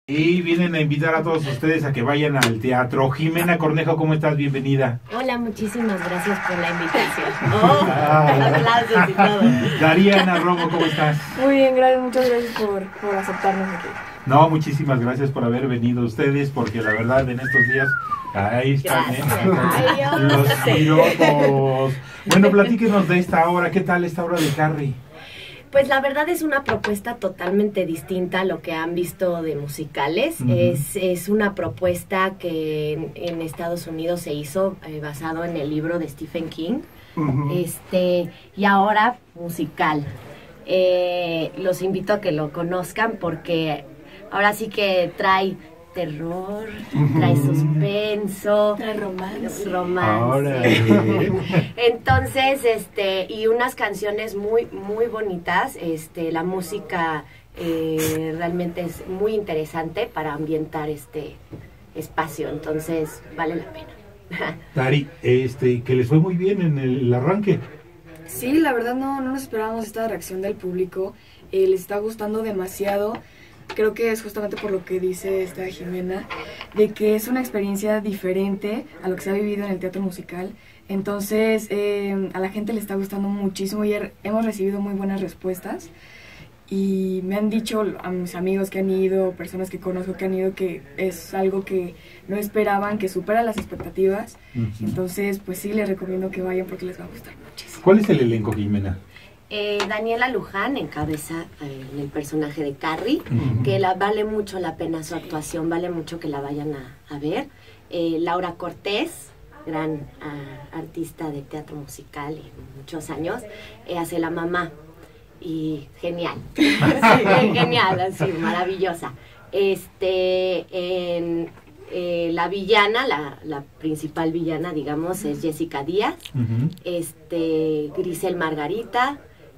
Y vienen a invitar a todos ustedes a que vayan al teatro. Jimena Cornejo, ¿cómo estás? Bienvenida. Hola, muchísimas gracias por la invitación. Aplausos y todo. Dariana Romo, ¿cómo estás? Muy bien, gracias, muchas gracias por aceptarnos aquí. No, muchísimas gracias por haber venido ustedes, porque la verdad en estos días, ahí están los piropos. Bueno, platíquenos de esta obra, ¿qué tal esta obra de Carrie? Pues la verdad es una propuesta totalmente distinta a lo que han visto de musicales. Es una propuesta que en Estados Unidos se hizo basado en el libro de Stephen King. Y ahora musical. Los invito a que lo conozcan porque ahora sí que trae terror, trae suspenso, trae romance. Entonces, y unas canciones muy, muy bonitas. La música realmente es muy interesante para ambientar este espacio. Entonces, vale la pena. Dari, que les fue muy bien en el arranque. Sí, la verdad no nos esperábamos esta reacción del público. Les está gustando demasiado. Creo que es justamente por lo que dice esta Jimena, de que es una experiencia diferente a lo que se ha vivido en el teatro musical. Entonces, a la gente le está gustando muchísimo y hemos recibido muy buenas respuestas. Y me han dicho a mis amigos que han ido, personas que conozco que han ido, que es algo que no esperaban, que supera las expectativas. Entonces, pues sí, les recomiendo que vayan porque les va a gustar muchísimo. ¿Cuál es el elenco, Jimena? Daniela Luján encabeza el personaje de Carrie, que vale mucho la pena su actuación, vale mucho que la vayan a ver. Laura Cortés, gran artista de teatro musical y muchos años, hace la mamá. Y genial, genial, así, maravillosa. La villana, la principal villana, digamos, es Jessica Díaz. Grisel Margarita,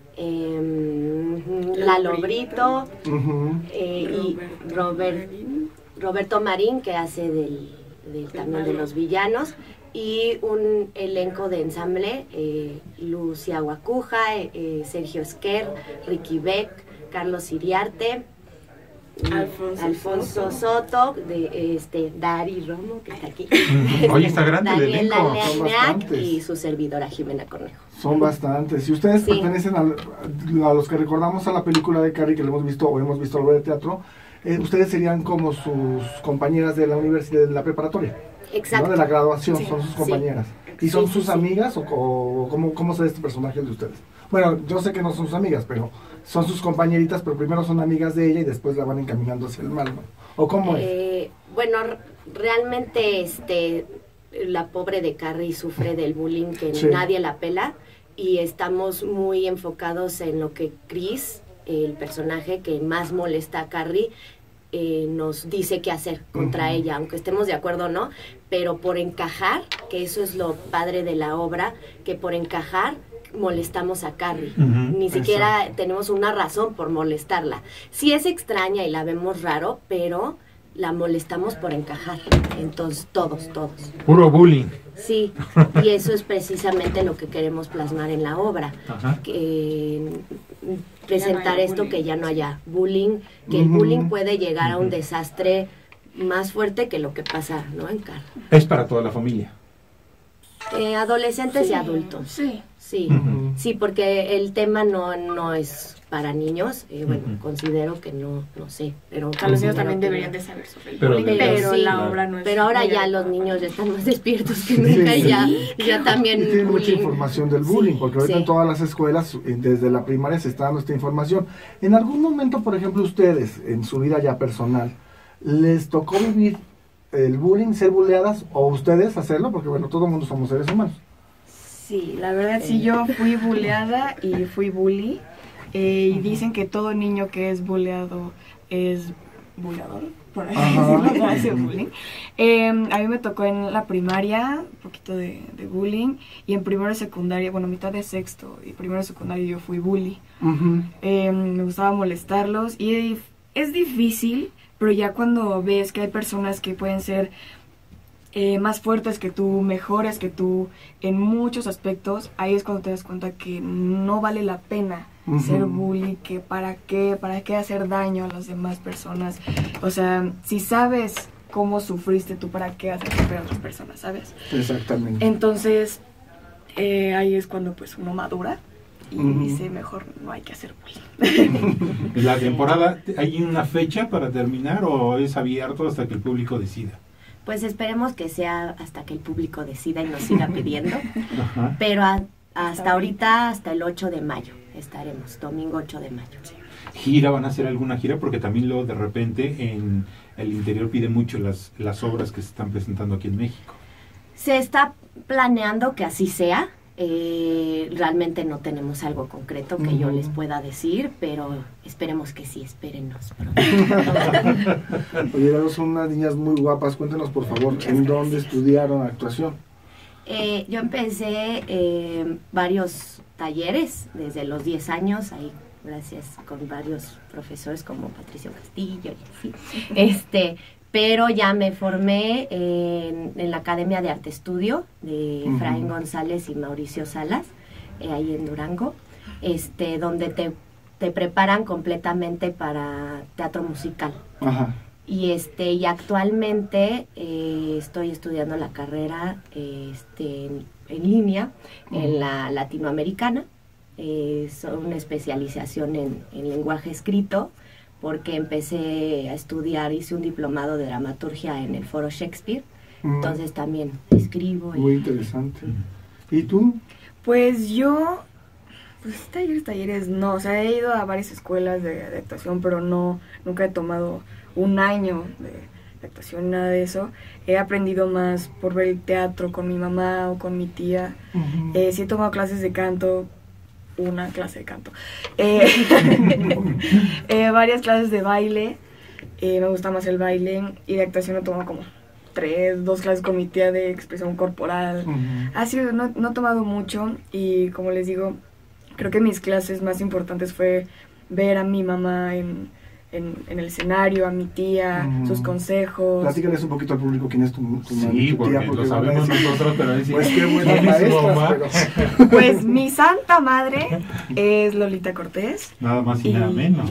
Lalo Brito, y Roberto Marín, que hace también de los villanos. Y un elenco de ensamble, Lucia Guacuja, Sergio Esquer, Ricky Beck, Carlos Iriarte, Alfonso Soto, Dari Romo, que está aquí, Oye, está grande el elenco. Daniela Leañac y su servidora Jimena Cornejo. Son bastantes. Si ustedes pertenecen a los que recordamos a la película de Carrie, que lo hemos visto o hemos visto algo de teatro, ustedes serían como sus compañeras de la universidad, de la preparatoria. Exacto. ¿No? De la graduación, son sus compañeras. ¿Y son sus amigas o cómo se ve este personaje de ustedes? Bueno, yo sé que no son sus amigas, pero son sus compañeritas, pero primero son amigas de ella y después la van encaminando hacia el mal, ¿no? ¿O cómo es? Bueno, realmente la pobre de Carrie sufre del bullying que nadie la pela y estamos muy enfocados en lo que Chris, el personaje que más molesta a Carrie, nos dice qué hacer contra ella, aunque estemos de acuerdo o no, pero por encajar, que eso es lo padre de la obra, que por encajar molestamos a Carrie. Ni siquiera tenemos una razón por molestarla. Sí es extraña y la vemos raro, pero la molestamos por encajar. Entonces, todos. Puro bullying. Sí, y eso es precisamente lo que queremos plasmar en la obra. Presentar esto, que ya no haya bullying, que el bullying puede llegar a un desastre más fuerte que lo que pasa, ¿no? En Carrie. Es para toda la familia. Adolescentes y adultos. Sí, porque el tema no es para niños. Bueno, considero que no sé, pero los niños también deberían de saber sobre el bullying, pero la obra no es. Pero ahora ya los niños ya están más despiertos que nunca y ya también. Y tienen mucha información del bullying, porque ahorita en todas las escuelas, desde la primaria, se está dando esta información. En algún momento, por ejemplo, ustedes, en su vida ya personal, ¿les tocó vivir el bullying, ser bulleadas, o ustedes hacerlo? Porque bueno, todo el mundo somos seres humanos. Sí, la verdad sí, yo fui bulleada y fui bully. Y dicen que todo niño que es bulleado es bulleador, por así decirlo, hace bullying. A mí me tocó en la primaria un poquito de bullying, y en primero de secundaria, bueno, mitad de sexto y primero de secundaria yo fui bully. Me gustaba molestarlos y es difícil, pero ya cuando ves que hay personas que pueden ser más fuertes que tú, mejores que tú en muchos aspectos, ahí es cuando te das cuenta que no vale la pena ser bully, que para qué hacer daño a las demás personas. O sea, si sabes cómo sufriste tú, para qué hacer sufrir a otras personas, ¿sabes? Exactamente. Entonces, ahí es cuando pues uno madura y dice, mejor no hay que hacer bullying. ¿La temporada hay una fecha para terminar o es abierto hasta que el público decida? Pues esperemos que sea hasta que el público decida y nos siga pidiendo. Pero hasta ahorita, hasta el 8 de mayo estaremos, domingo 8 de mayo. Sí. ¿Gira? ¿Van a hacer alguna gira? Porque también luego de repente en el interior pide mucho las obras que se están presentando aquí en México. Se está planeando que así sea. Realmente no tenemos algo concreto que yo les pueda decir, pero esperemos que sí, espérennos. Oye, son unas niñas muy guapas, cuéntenos por favor, ¿en dónde estudiaron actuación? Yo empecé varios talleres desde los 10 años, ahí gracias con varios profesores como Patricio Castillo y así. Pero ya me formé en la Academia de Arte Estudio de Efraín González y Mauricio Salas, ahí en Durango, donde te preparan completamente para teatro musical. Ajá. Y actualmente estoy estudiando la carrera en línea, en la latinoamericana. Es una especialización en lenguaje escrito, porque empecé a estudiar, hice un diplomado de dramaturgia en el Foro Shakespeare, entonces también escribo. Muy interesante. ¿Y tú? Pues yo, talleres no, o sea, he ido a varias escuelas de actuación, pero nunca he tomado un año de actuación, nada de eso. He aprendido más por ver el teatro con mi mamá o con mi tía. Sí he tomado clases de canto, una clase de canto, varias clases de baile, me gusta más el baile, y de actuación he tomado como 2 clases con mi tía de expresión corporal. Así no he tomado mucho, y como les digo, creo que mis clases más importantes fue ver a mi mamá en el escenario, a mi tía, sus consejos. Platícales un poquito al público quién es tu mamá. Sí, porque lo sabemos nosotros, pero decir, pues qué buena maestra. Pero... Pues mi santa madre es Lolita Cortés. Nada más y nada menos.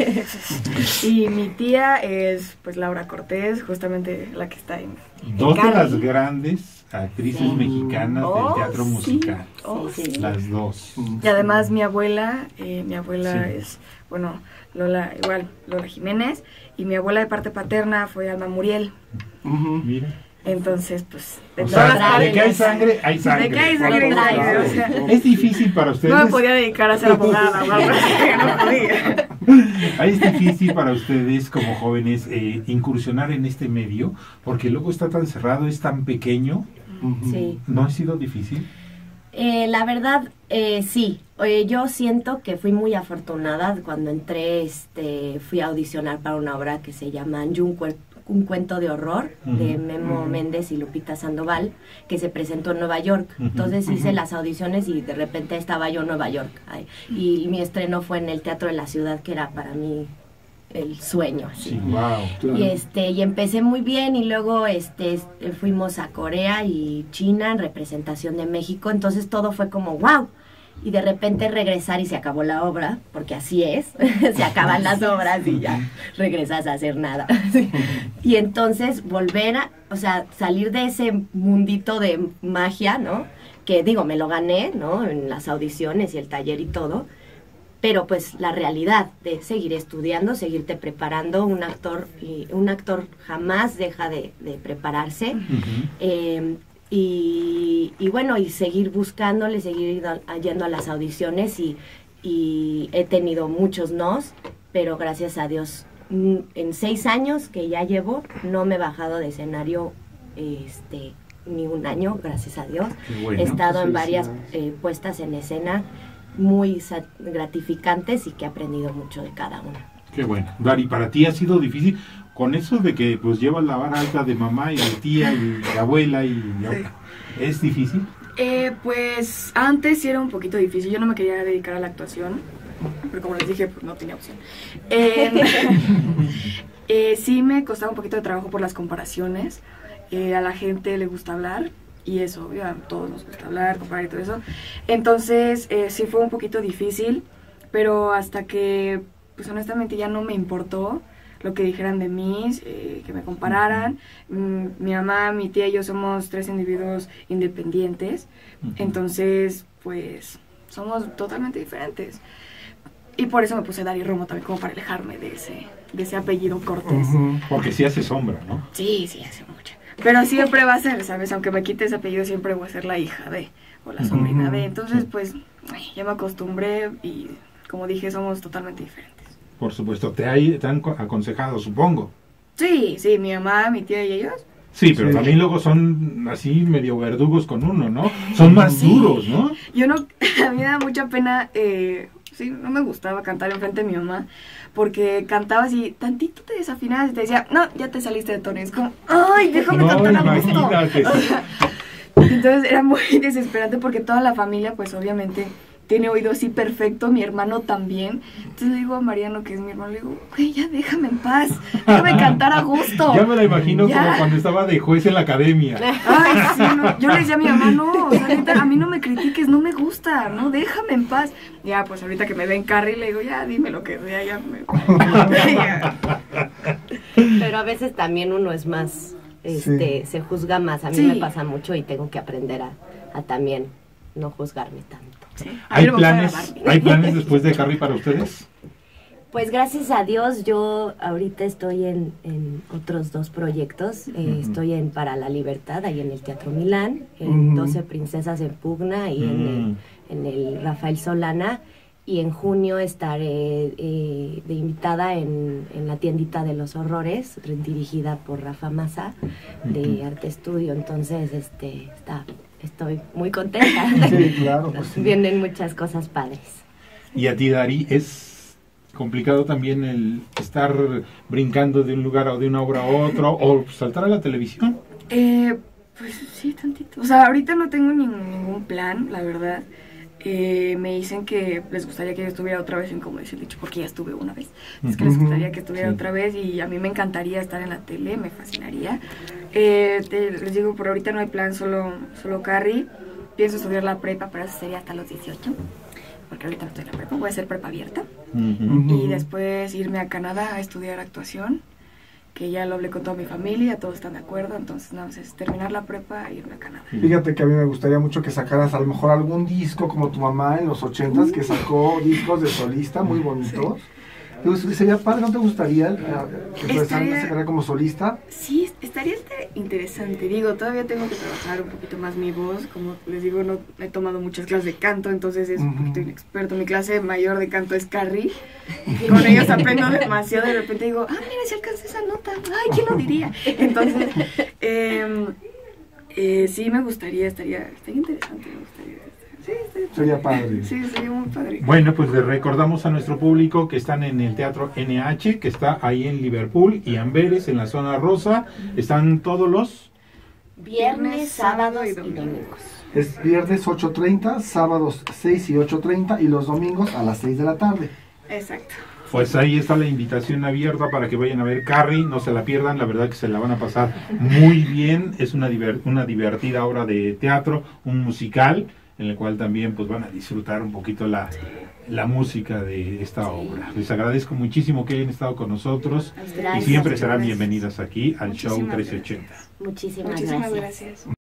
Y mi tía es pues Laura Cortés, justamente la que está en Dos de las grandes actrices mexicanas del teatro musical. Sí. Las dos. Y además mi abuela es, Lola Jiménez, y mi abuela de parte paterna fue Alma Muriel. Mira. Entonces, pues, de que hay sangre, hay sangre. De que hay sangre, es difícil para ustedes. No me podía dedicar a ser abogada, no podía. Es difícil para ustedes como jóvenes incursionar en este medio, porque luego está tan cerrado, es tan pequeño. Sí. ¿No ha sido difícil? La verdad, sí. Yo siento que fui muy afortunada cuando entré, fui a audicionar para una obra que se llama Un cuento de horror, de Memo Méndez y Lupita Sandoval, que se presentó en Nueva York. Entonces hice las audiciones y de repente estaba yo en Nueva York. Y mi estreno fue en el Teatro de la Ciudad, que era para mí el sueño. Así. Sí, wow, claro. Y empecé muy bien, y luego fuimos a Corea y China en representación de México. Entonces todo fue como wow. Y de repente regresar y se acabó la obra, porque así es, se acaban las obras y ya regresas a hacer nada. Y entonces volver salir de ese mundito de magia, ¿no? Que digo, me lo gané, ¿no? En las audiciones y el taller y todo, pero pues la realidad de seguir estudiando, seguirte preparando, un actor jamás deja de prepararse. Y seguir buscándole, seguir yendo a las audiciones, y he tenido muchos nos, pero gracias a Dios, en 6 años que ya llevo, no me he bajado de escenario ni un año, gracias a Dios. Bueno, he estado en varias puestas en escena muy gratificantes, y que he aprendido mucho de cada una. Qué bueno. Dari, ¿para ti ha sido difícil con eso de que pues llevas la vara alta de mamá y de tía y de abuela ¿Es difícil? Pues antes sí era un poquito difícil. Yo no me quería dedicar a la actuación, pero como les dije, pues no tenía opción. Sí me costaba un poquito de trabajo por las comparaciones. A la gente le gusta hablar, y eso, a todos nos gusta hablar, comparar y todo eso. Entonces sí fue un poquito difícil, pero hasta que, pues honestamente ya no me importó lo que dijeran de mí, que me compararan. Mi mamá, mi tía y yo somos 3 individuos independientes, entonces pues somos totalmente diferentes. Y por eso me puse Dari Romo también, como para alejarme de ese apellido Cortés. Porque sí hace sombra, ¿no? Sí, hace mucho. Pero siempre va a ser, ¿sabes? Aunque me quite ese apellido, siempre voy a ser la hija de, o la sobrina de. Entonces, pues, ya me acostumbré y, como dije, somos totalmente diferentes. Por supuesto. ¿Te han aconsejado, supongo? Sí, mi mamá, mi tía y ellos. Sí, pero también luego son así medio verdugos con uno, ¿no? Son más duros, ¿no? Yo no, a mí me da mucha pena, no me gustaba cantar enfrente de mi mamá, porque cantaba así, tantito te desafinabas y te decía, no, ya te saliste de tono. Es como, ay, déjame cantar a gusto. Entonces era muy desesperante porque toda la familia, pues obviamente, tiene oído así perfecto, mi hermano también. Entonces le digo a Mariano, que es mi hermano, le digo, güey, ya déjame en paz, déjame cantar a gusto. Ya me la imagino como cuando estaba de juez en la academia. Ay, sí, no. Yo le decía a mi mamá, no, o sea, ahorita, a mí no me critiques, no me gusta, no, déjame en paz. Ya, pues ahorita que me ven Carrie, le digo, ya, dime lo que sea, ya me... Pero a veces también uno es más, se juzga más. A mí me pasa mucho y tengo que aprender a también no juzgarme tanto. Sí. ¿Hay planes después de Carrie para ustedes? Pues gracias a Dios yo ahorita estoy en otros 2 proyectos. Estoy en Para la Libertad, ahí en el Teatro Milán, en 12 Princesas en Pugna y en el Rafael Solana. Y en junio estaré de invitada en la Tiendita de los Horrores, dirigida por Rafa Massa, de Arte Estudio. Entonces, estoy muy contenta. Sí, claro. Pues sí. Vienen muchas cosas padres. ¿Y a ti, Dari, es complicado también el estar brincando de un lugar o de una obra a otro o saltar a la televisión? Pues sí, tantito. O sea, ahorita no tengo ningún plan, la verdad. Me dicen que les gustaría que yo estuviera otra vez en Como dice el dicho, porque ya estuve una vez. Es que les gustaría que estuviera otra vez y a mí me encantaría estar en la tele, me fascinaría. Les digo, por ahorita no hay plan, solo Carrie. Pienso estudiar la prepa, pero eso sería hasta los 18, porque ahorita no estoy en la prepa, voy a hacer prepa abierta. Y después irme a Canadá a estudiar actuación, que ya lo hablé con toda mi familia, todos están de acuerdo, entonces nada más es terminar la prepa e irme a Canadá. Fíjate que a mí me gustaría mucho que sacaras a lo mejor algún disco como tu mamá en los 80s, que sacó discos de solista muy bonitos. Sería padre, ¿no te gustaría que empezaras a sacar como solista? Sí, estaría interesante. Digo, todavía tengo que trabajar un poquito más mi voz. Como les digo, no he tomado muchas clases de canto, entonces es un poquito inexperto. Mi clase mayor de canto es Carrie. Y con ellos aprendo demasiado. De repente digo, mira, si alcancé esa nota. Ay, ¿quién lo diría? Entonces, sí me gustaría, estaría interesante, me gustaría. Sí, sería padre. Sí, sería muy padre. Bueno, pues le recordamos a nuestro público que están en el Teatro NH, que está ahí en Liverpool y Amberes, en la zona rosa. Están todos los viernes, sábados y domingos. Es viernes 8:30, sábados 6 y 8:30 y los domingos a las 6 de la tarde. Exacto. Pues ahí está la invitación abierta para que vayan a ver Carrie, no se la pierdan, la verdad que se la van a pasar muy bien. Es una divertida obra de teatro, un musical, en el cual también pues van a disfrutar un poquito la música de esta obra. Les agradezco muchísimo que hayan estado con nosotros. Gracias, y siempre serán bienvenidas aquí al Show 1380. Muchísimas gracias.